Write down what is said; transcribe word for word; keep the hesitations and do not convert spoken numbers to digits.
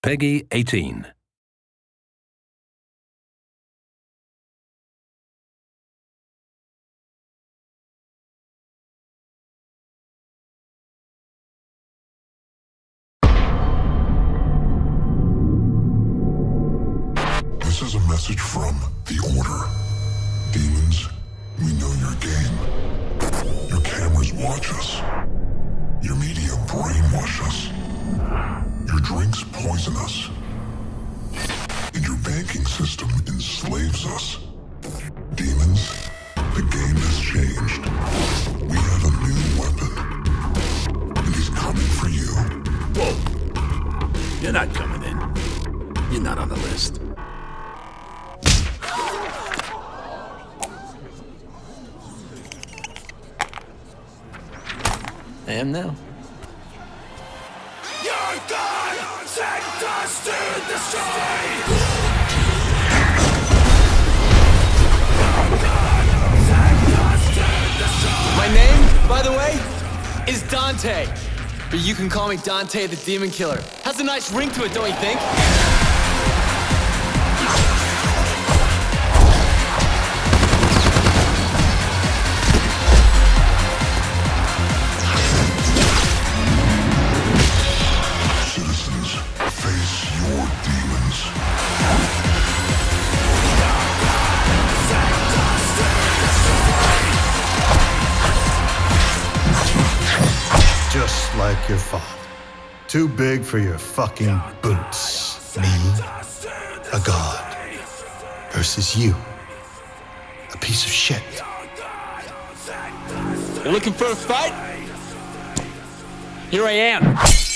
Peggy eighteen. This is a message from the Order. Demons, we know your game. Your cameras watch us. Your media brainwash us. Your drinks poison us. And your banking system enslaves us. Demons, the game has changed. We have a new weapon. And he's coming for you. Whoa. You're not coming in. You're not on the list. I am now. Your God sent us to destroy! Your God sent us to destroy! My name, by the way, is Dante. But you can call me Dante the Demon Killer. Has a nice ring to it, don't you think? Just like your father. Too big for your fucking boots. Me, a god, versus you, a piece of shit. You're looking for a fight? Here I am.